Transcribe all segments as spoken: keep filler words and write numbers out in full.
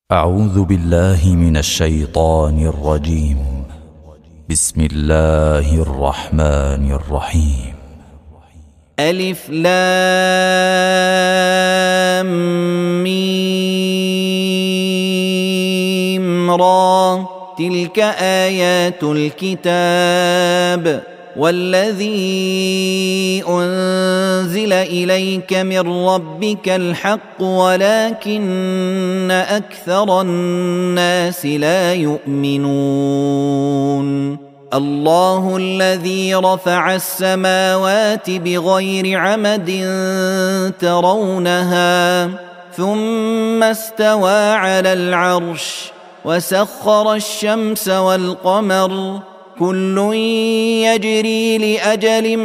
أعوذ بالله من الشيطان الرجيم. بسم الله الرحمن الرحيم. ألف لام ميم را تلك آيات الكتاب والذي أنزل إليك من ربك الحق ولكن أكثر الناس لا يؤمنون. الله الذي رفع السماوات بغير عمد ترونها ثم استوى على العرش وسخر الشمس والقمر كل يجري لأجل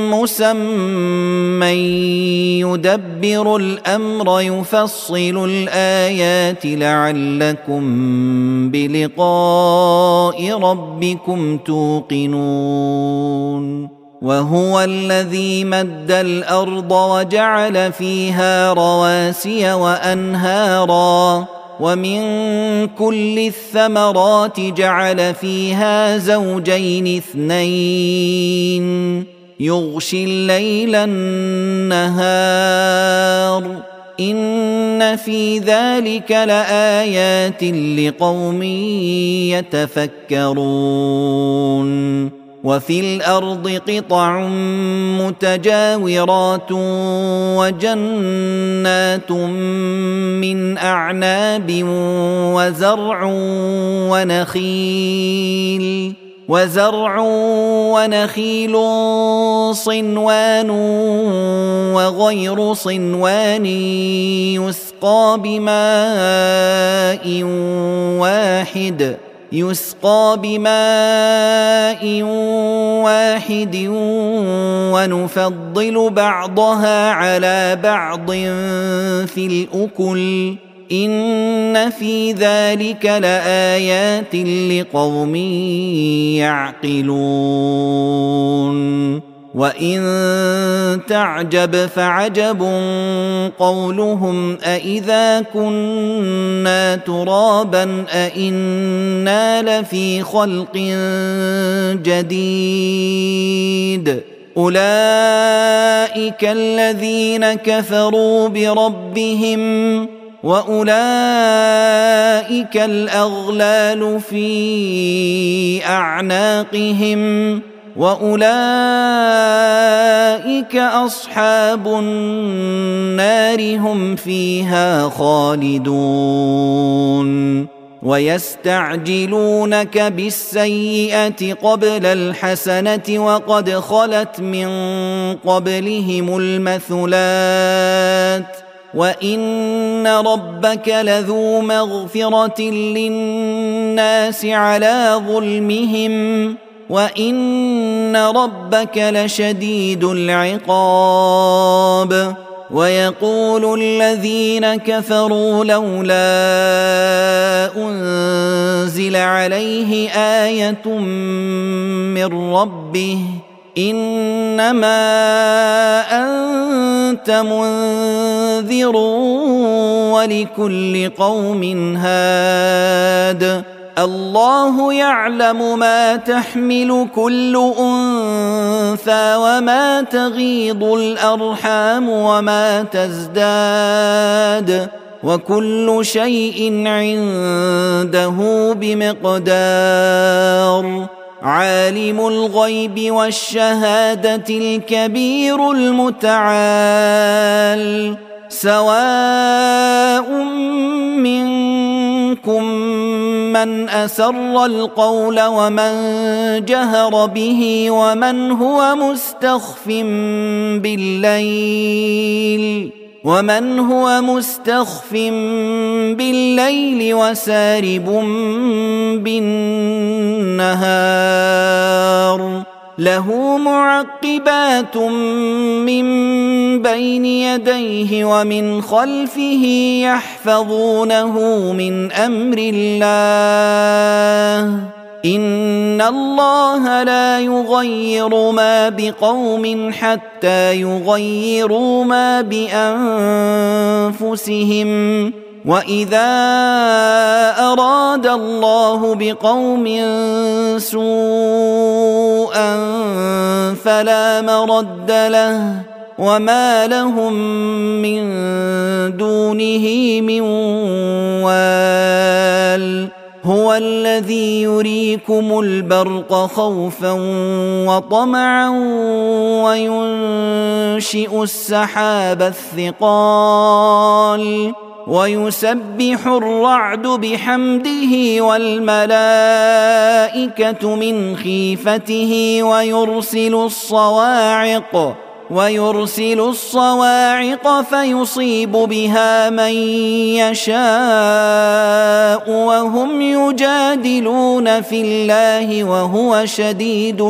مسمى يدبر الأمر يفصل الآيات لعلكم بلقاء ربكم توقنون. وهو الذي مد الأرض وجعل فيها رواسي وأنهارا ومن كل الثمرات جعل فيها زوجين اثنين يغشي الليل النهار إن في ذلك لآيات لقوم يتفكرون. وفي الأرض قطع متجاورات وجنات من أعناب وزرع ونخيل وزرع ونخيل صنوان وغير صنوان يسقى بماء واحد يسقى بماء واحد ونفضل بعضها على بعض في الأكل إن في ذلك لآيات لقوم يعقلون. وإن تعجب فعجب قولهم أإذا كنا ترابا أإنا لفي خلق جديد أولئك الذين كفروا بربهم وأولئك الأغلال في أعناقهم وأولئك أصحاب النار هم فيها خالدون. ويستعجلونك بالسيئة قبل الحسنة وقد خلت من قبلهم المثلات وإن ربك لذو مغفرة للناس على ظلمهم وإن ربك لشديد العقاب. ويقول الذين كفروا لولا أنزل عليه آية من ربه إنما أنت منذر ولكل قوم هاد الله يعلم ما تحمل كل أنثى وما تغيض الأرحام وما تزداد وكل شيء عنده بمقدار. عالم الغيب والشهادة الكبير المتعال سواء منكم من أسر القول ومن جهر به ومن هو مستخف بالليل ومن هو مستخف بالليل وسارب بالنهار له معقبات من بين يديه ومن خلفه يحفظونه من أمر الله إن الله لا يغير ما بقوم حتى يغيروا ما بأنفسهم وإذا أراد الله بقوم سوءا فلا مرد له وما لهم من دونه من وال هو الذي يريكم البرق خوفا وطمعا وينشئ السحاب الثقال ويسبح الرعد بحمده والملائكة من خيفته ويرسل الصواعق ويرسل الصواعق فيصيب بها من يشاء وهم يجادلون في الله وهو شديد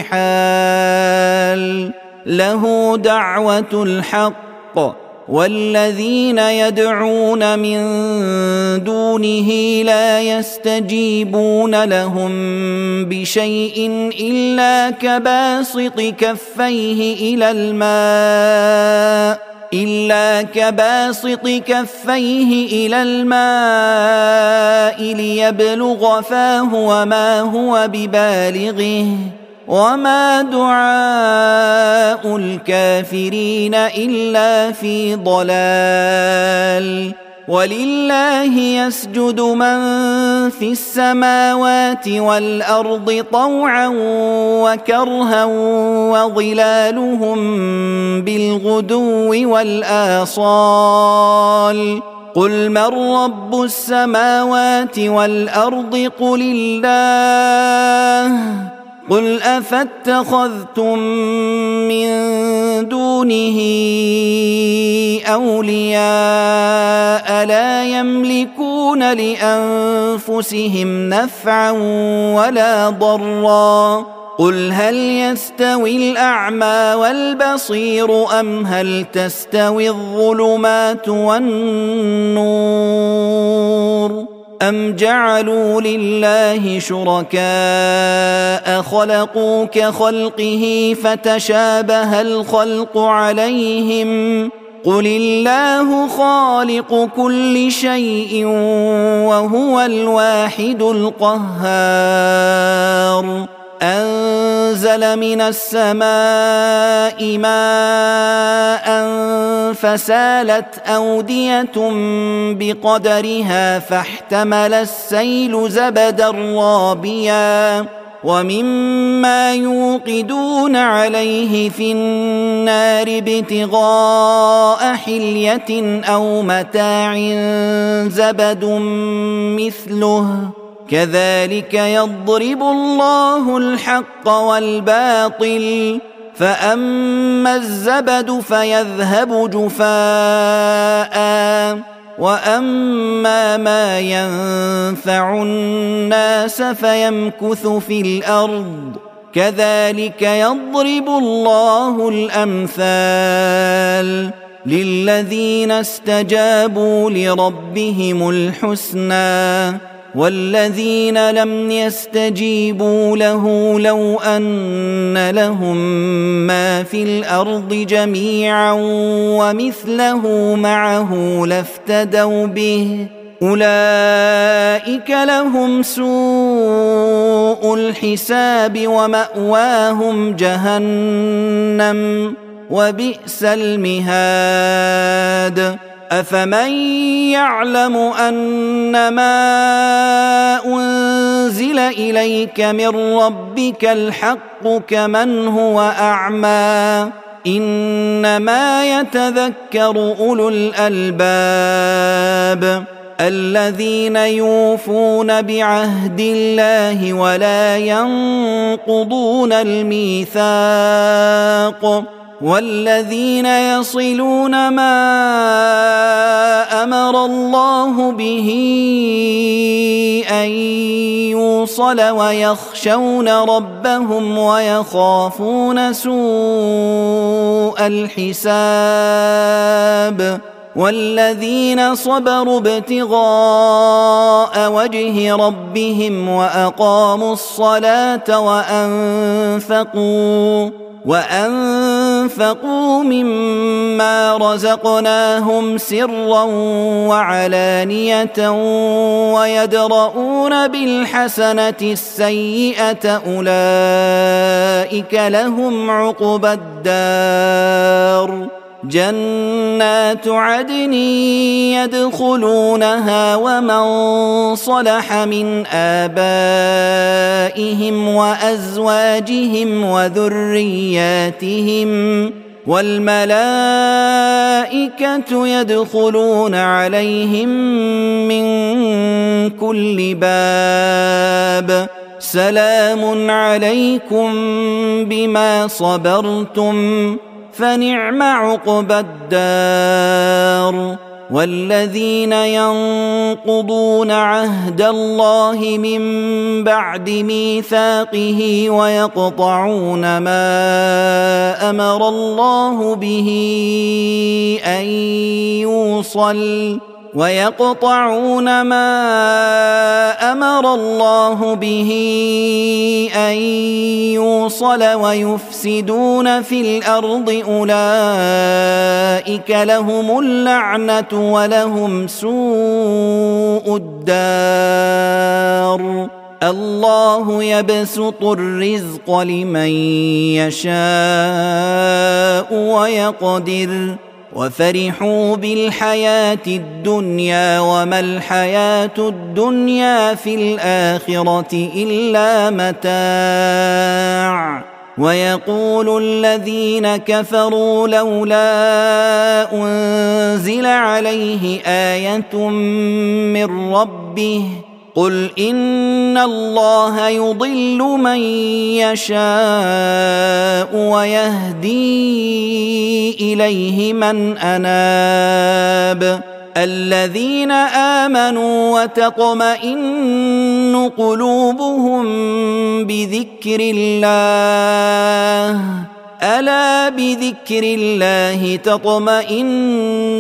المحال له دعوة الحق والذين يدعون من دونه لا يستجيبون لهم بشيء إلا كباسط كفيه إلى الماء إلا كباسط كفيه إلى الماء ليبلغ فاه وما هو ببالغه وما دعاء الكافرين إلا في ضلال ولله يسجد من في السماوات والأرض طوعا وكرها وظلالهم بالغدو والآصال قل من رب السماوات والأرض قل الله قل أفاتخذتم من دونه أولياء لا يملكون لأنفسهم نفعا ولا ضرا قل هل يستوي الأعمى والبصير أم هل تستوي الظلمات والنور أم جعلوا لله شركاء خلقوا كخلقه فتشابه الخلق عليهم قل الله خالق كل شيء وهو الواحد القهار أنزل من السماء ماء فسالت أودية بقدرها فاحتمل السيل زبدا رابيا ومما يوقدون عليه في النار ابتغاء حلية أو متاع زبد مثله كذلك يضرب الله الحق والباطل فأما الزبد فيذهب جفاء وأما ما ينفع الناس فيمكث في الأرض كذلك يضرب الله الأمثال للذين استجابوا لربهم الحسنى والذين لم يستجيبوا له لو أن لهم ما في الأرض جميعا ومثله معه لافتدوا به أولئك لهم سوء الحساب ومأواهم جهنم وبئس المهاد أفمن يعلم أنما أنزل إليك من ربك الحق كمن هو أعمى إنما يتذكر أولو الألباب الذين يوفون بعهد الله ولا ينقضون الميثاق والذين يصلون ما أمر الله به أن يوصل ويخشون ربهم ويخافون سوء الحساب والذين صبروا ابتغاء وجه ربهم وأقاموا الصلاة وأنفقوا وأنفقوا أنفقوا مما رزقناهم سرا وعلانية ويدرؤون بالحسنة السيئة أولئك لهم عقبى الدار جنات عدن يدخلونها ومن صلح من آبائهم وأزواجهم وذرياتهم والملائكة يدخلون عليهم من كل باب سلام عليكم بما صبرتم فنعم عقبى الدار والذين ينقضون عهد الله من بعد ميثاقه ويقطعون ما أمر الله به أن يوصل ويقطعون ما أمر الله به أن يوصل ويفسدون في الأرض أولئك لهم اللعنة ولهم سوء الدار الله يبسط الرزق لمن يشاء ويقدر وفرحوا بالحياة الدنيا وما الحياة الدنيا في الآخرة إلا متاع ويقول الذين كفروا لولا أنزل عليه آية من ربه قل إن الله يضل من يشاء ويهدي إليه من أناب الذين آمنوا وتطمئن قلوبهم بذكر الله ألا بذكر الله تطمئن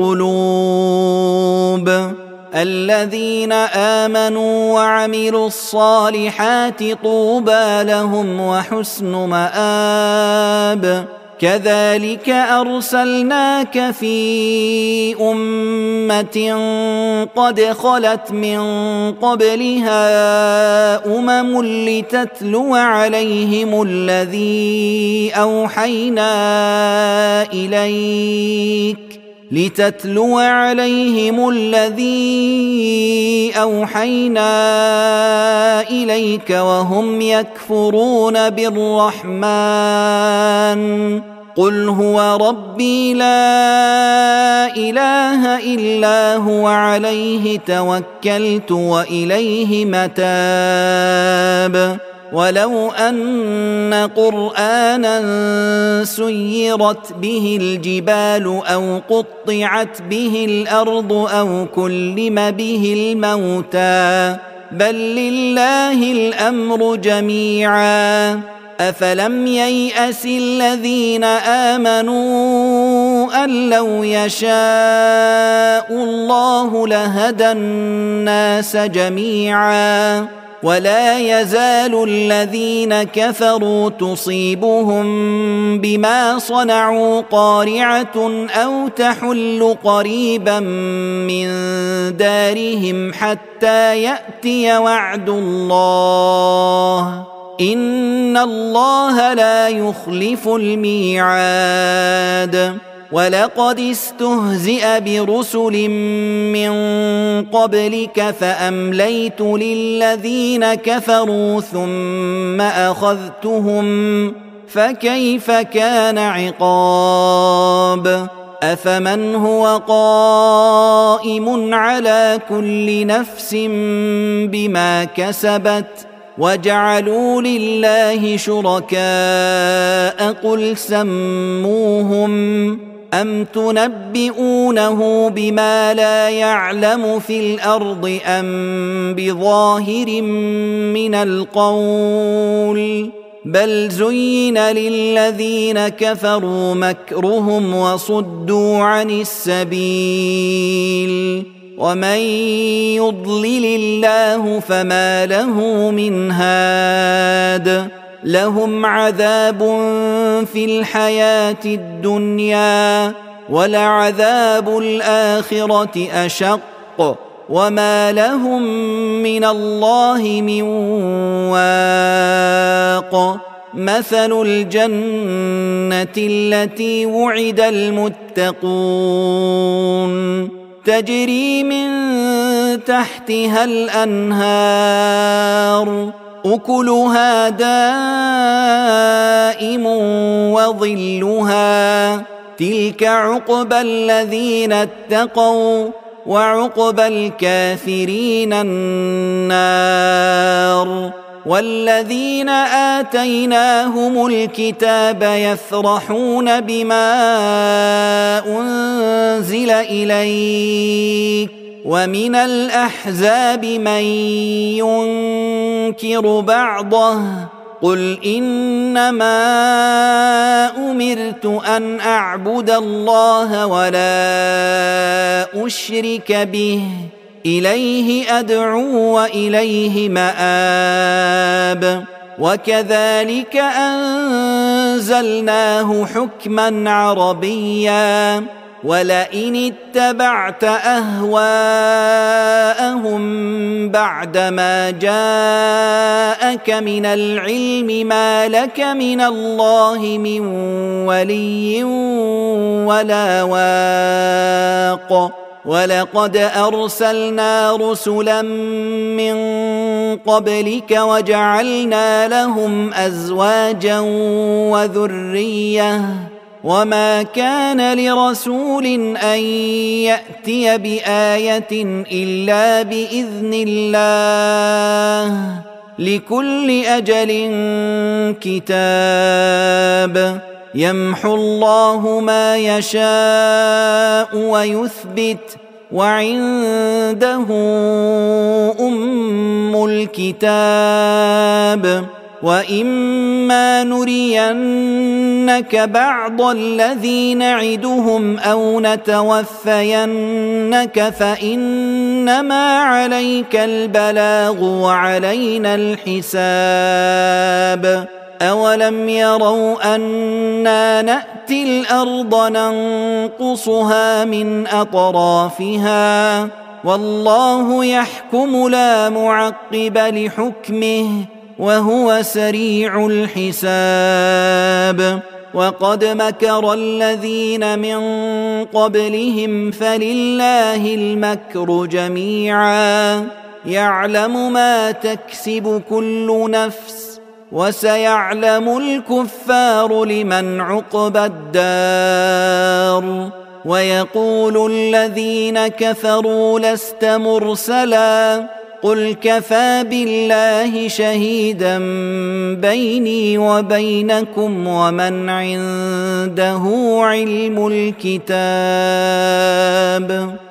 القلوب الذين آمنوا وعملوا الصالحات طوبى لهم وحسن مآب كذلك أرسلناك في أمة قد خلت من قبلها أمم لتتلو عليهم الذي أوحينا إليك لتتلو عليهم الذي أوحينا إليك وهم يكفرون بالرحمن قل هو ربي لا إله إلا هو عليه توكلت وإليه متاب ولو أن قرآنا سيرت به الجبال أو قطعت به الأرض أو كلم به الموتى بل لله الأمر جميعا أفلم ييأس الذين آمنوا أن لو يشاء الله لهدى الناس جميعا ولا يزال الذين كفروا تصيبهم بما صنعوا قارعة أو تحل قريبا من دارهم حتى يأتي وعد الله إن الله لا يخلف الميعاد ولقد استهزئ برسل من قبلك فأمليت للذين كفروا ثم أخذتهم فكيف كان عقاب أفمن هو قائم على كل نفس بما كسبت وجعلوا لله شركاء قل سموهم أم تنبئونه بما لا يعلم في الأرض أم بظاهر من القول بل زين للذين كفروا مكرهم وصدوا عن السبيل ومن يضلل الله فما له من هاد لهم عذاب في الحياة الدنيا ولعذاب الآخرة أشق وما لهم من الله من واق. مثل الجنة التي وعد المتقون تجري من تحتها الأنهار أكلها دائم وظلها تلك عقبى الذين اتقوا وعقبى الكافرين النار. والذين آتيناهم الكتاب يفرحون بما أنزل إليك ومن الأحزاب من ينكر بعضه قل إنما أمرت أن أعبد الله ولا أشرك به إليه أدعو وإليه مآب. وكذلك أنزلناه حكما عربيا ولئن اتبعت أهواءهم بعدما جاءك من العلم ما لك من الله من ولي ولا واق. ولقد أرسلنا رسلا من قبلك وجعلنا لهم أزواجا وذرية وما كان لرسول أن يأتي بآية إلا بإذن الله لكل أجل كتاب. يمحو الله ما يشاء ويثبت وعنده أم الكتاب. وإما نرينك بعض الذي نعدهم أو نتوفينك فإنما عليك البلاغ وعلينا الحساب. أولم يروا أنا نأتي الأرض ننقصها من أطرافها والله يحكم لا معقب لحكمه وهو سريع الحساب. وقد مكر الذين من قبلهم فلله المكر جميعا يعلم ما تكسب كل نفس وسيعلم الكفار لمن عقبى الدار. ويقول الذين كفروا لست مرسلا قل كفى بالله شهيدا بيني وبينكم ومن عنده علم الكتاب.